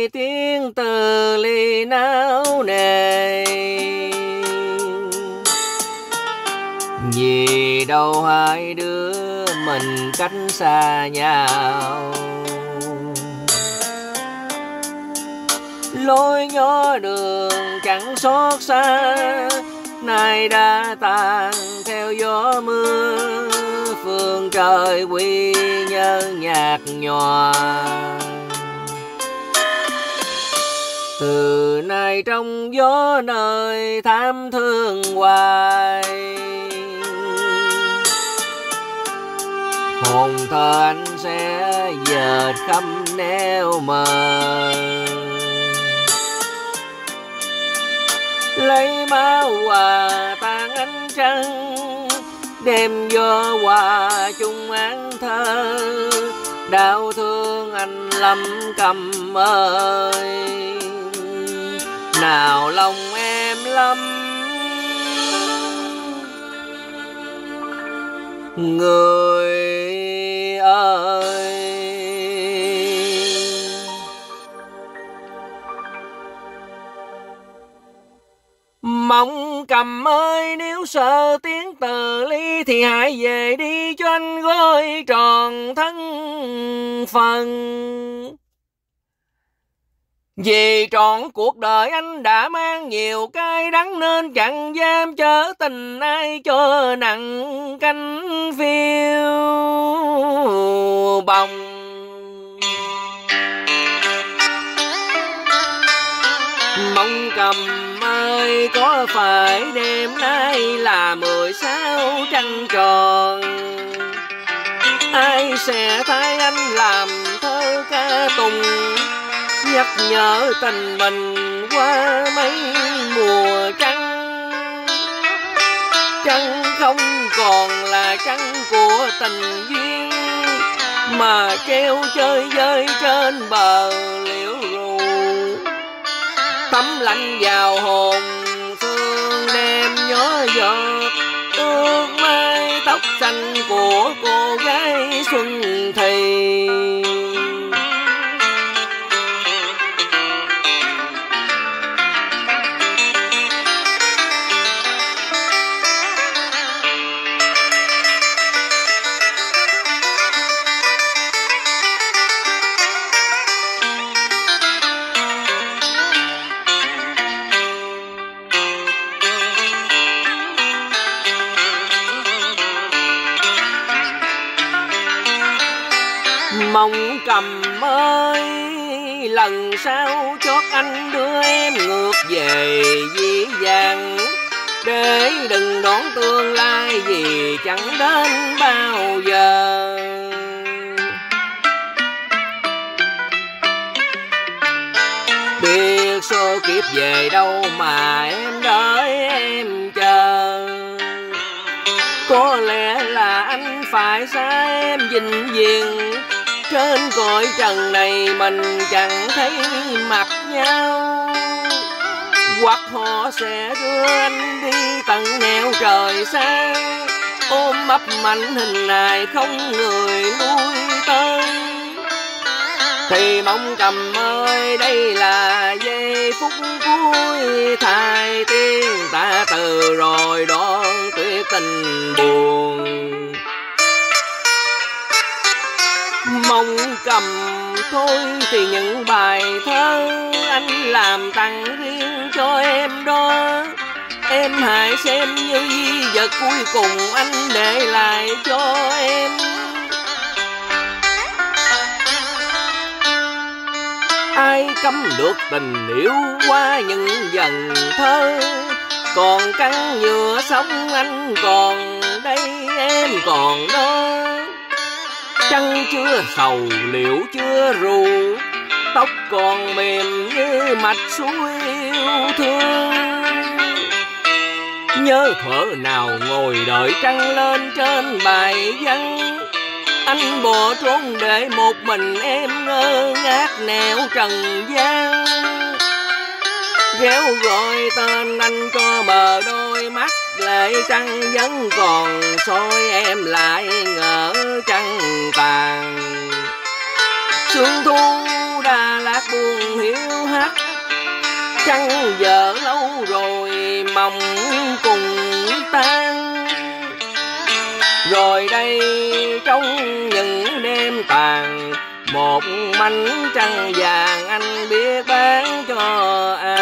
lại tiếng từ ly não nề. Vì đâu hai đứa mình cách xa nhau, lối nhỏ đường chẳng xót xa, nay đã tàn theo gió mưa. Phương trời quy nhớ nhạt nhòa, từ nay trong gió nơi thảm thương hoài. Hồn thơ anh sẽ dệt khắp nẻo mờ, lấy máu hòa tan ánh trăng, đêm gió hòa chung án thơ. Đau thương anh Lâm Cầm ơi, nào lòng em Lâm người ơi. Mộng Cầm ơi, nếu sợ tiếng từ ly thì hãy về đi cho anh gói tròn thân phần. Vì trọn cuộc đời anh đã mang nhiều cay đắng, nên chẳng dám chở tình ai cho nặng cánh phiêu bồng. Mộng Cầm ơi, có phải đêm nay là 16 trăng tròn, ai sẽ thay anh làm thơ ca tùng, nhắc nhở tình mình qua mấy mùa trăng. Trăng không còn là trăng của tình duyên, mà treo chơi vơi trên bờ liễu ru. Tấm lạnh vào hồn phương đêm nhớ giọt, ước mái tóc xanh của cô gái xuân thì. Mộng Cầm ơi, lần sau chót anh đưa em ngược về dĩ vãng, để đừng đón tương lai vì chẳng đến bao giờ. Biết số kiếp về đâu mà em đợi em chờ, có lẽ là anh phải xa em vĩnh viễn. Trên cõi trần này mình chẳng thấy mặt nhau, hoặc họ sẽ đưa anh đi tận nẻo trời xa, ôm ấp mảnh hình hài không người lui tới. Thì Mộng Cầm ơi, đây là giây phút cuối, thay tiếng ta từ rồi đón tuyệt tình buồn. Mộng Cầm thôi thì những bài thơ anh làm tặng riêng cho em đó, em hãy xem như di vật cuối cùng anh để lại cho em. Ai cấm được tình yêu qua những dần thơ, còn căn nhựa sống anh còn đây em còn đó. Trăng chưa sầu liễu chưa ru, tóc còn mềm như mạch suối yêu thương. Nhớ thuở nào ngồi đợi trăng lên trên bài văn, anh bỏ trốn để một mình em ngơ ngác nẻo trần gian. Réo gọi tên anh cho mờ đôi mắt, lệ trăng vẫn còn soi em lại ngỡ trăng tàn. Sương thu Đà Lạt buồn hiu hắt, trăng giờ lâu rồi mộng cùng tan. Rồi đây trong những đêm tàn, một mảnh trăng vàng anh biết bán cho ai.